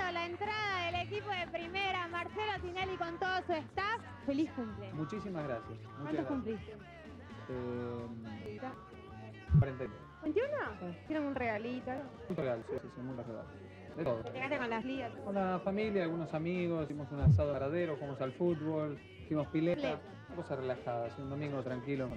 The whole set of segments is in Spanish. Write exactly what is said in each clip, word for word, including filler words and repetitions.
la entrada del equipo de primera, Marcelo Tinelli con todo su staff. Feliz cumple. Muchísimas gracias. ¿Cuántos cumpliste? Eh, cuarenta y tres. ¿veintiuno? ¿Tienen un regalito? Un regalo, sí, sí, sí, muy regalo. De todo. ¿Llegaste con las ligas? Con la familia, algunos amigos, hicimos un asado agradero, jugamos al fútbol, hicimos pileta, Pileta. una cosa relajada, así un domingo tranquilo.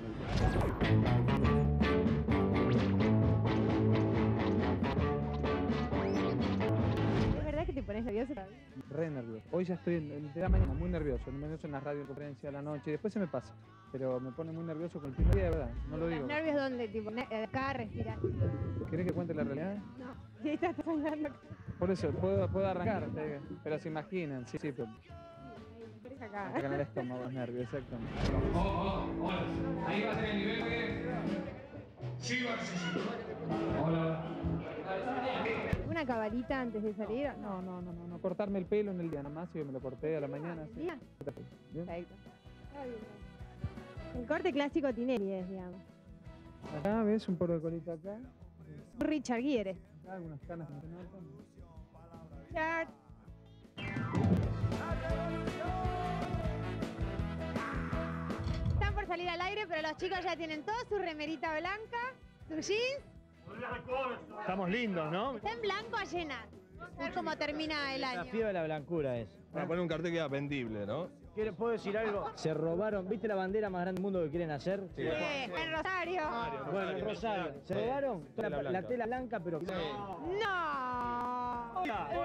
¿Es verdad que te pones nervioso? Re nervioso. Hoy ya estoy en, de la mañana muy nervioso, muy nervioso en la radio, en conferencia de la noche, después se me pasa, pero me pone muy nervioso con el primer día, de verdad, no lo digo. ¿Los nervios dónde? Tipo, ne- acá, respirar. ¿Querés que cuente la realidad? No, sí, estás hablando. Por eso, puedo, puedo arrancar, te- pero se imaginan, sí, sí, pero Eres acá. acá en el estómago, los nervios, exactamente. Oh, oh, hola. Ahí va a ser el nivel que... Sí, va, sí, sí. Hola. ¿Una cabalita antes de salir? No, no, no, no, no, cortarme el pelo en el día, nada más, yo me lo corté a la mañana. Sí. ¿Bien? Bien. Perfecto. Está bien. El corte clásico Tinelli es, digamos. Acá ves un poco de colita acá, Richard Gere. acá algunas canas que no se notan. Richard. Están por salir al aire, pero los chicos ya tienen toda su remerita blanca, su jeans. Estamos lindos, ¿no? Está en blanco a llenar. Vamos a ver cómo termina el La año. fiebre de la blancura es. Para poner un cartel que era vendible, ¿no? ¿Qué- ¿Puedo decir algo? Se robaron, ¿viste la bandera más grande del mundo que quieren hacer? Sí, en Rosario. Bueno, en Rosario. Se robaron toda la, la tela blanca, pero... ¡No!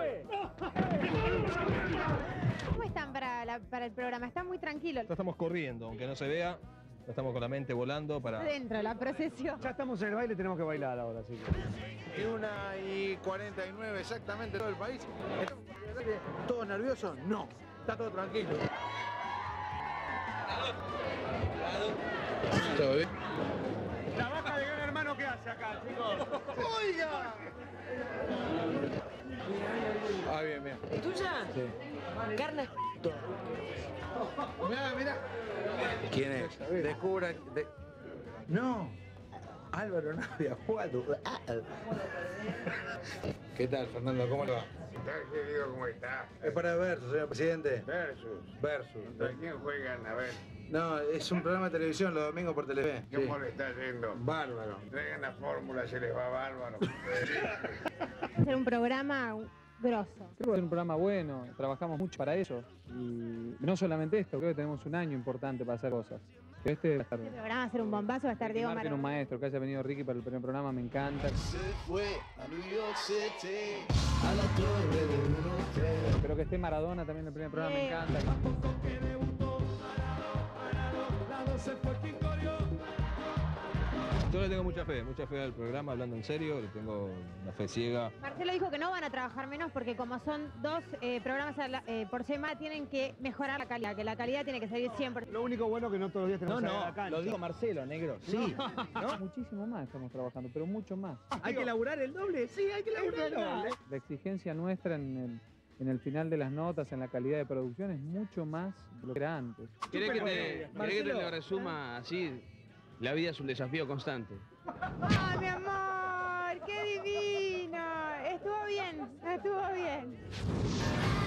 ¿Cómo están para, la- para el programa? Están muy tranquilos. Ya estamos corriendo, aunque no se vea, ya estamos con la mente volando para... Dentro de la procesión. Ya estamos en el baile, tenemos que bailar ahora, así que... Y una y cuarenta y nueve exactamente todo el país. ¿Todos nerviosos? No, está todo tranquilo. ¿Todo bien? La vaca de Gran Hermano, ¿qué hace acá, chicos? ¡Oiga! Ah, bien, bien. ¿Es tuya? Sí. Carne. Mirá, mirá. ¿Quién es? Descubra... De... No. Álvaro no había jugado. ¿Qué tal, Fernando? ¿Cómo le va? ¿Qué tal, querido? ¿Cómo está? Es para Versus, señor presidente. Versus. Versus. ¿Contra quién juegan? A ver, No, es un programa de televisión los domingos por Telefe. ¿qué Sí. le está yendo? Bárbaro. Traigan la fórmula, se les va bárbaro. Va a ser un programa grosso. Creo que va a ser un programa bueno, trabajamos mucho para eso. Y no solamente esto, creo que tenemos un año importante para hacer cosas. Pero este va a estar... Este programa va a ser un bombazo, va a estar Diego Marquen un Maradona. maestro, que haya venido Ricky para el primer programa, me encanta. Se fue a New York City, a la torre de un hotel. Pero que esté Maradona también en el primer programa, me Bien. encanta. Yo le tengo mucha fe, mucha fe al programa, hablando en serio, le tengo una fe ciega. Marcelo dijo que no van a trabajar menos porque como son dos eh, programas a la- eh, por semana tienen que mejorar la calidad, que la calidad tiene que salir siempre. Lo único bueno que no todos los días tenemos No, que salir a la no, cancha. lo dijo Marcelo, negro. Sí. ¿No? Muchísimo más estamos trabajando, pero mucho más. ¿Hay que laburar el doble? Sí, hay que laburar el doble. La exigencia nuestra en el, en el final de las notas, en la calidad de producción, es mucho más de lo que era antes. ¿Querés que te, Marcelo. querés que te lo resuma así? La vida es un desafío constante. ¡Ah, mi amor! ¡Qué divino! Estuvo bien, estuvo bien.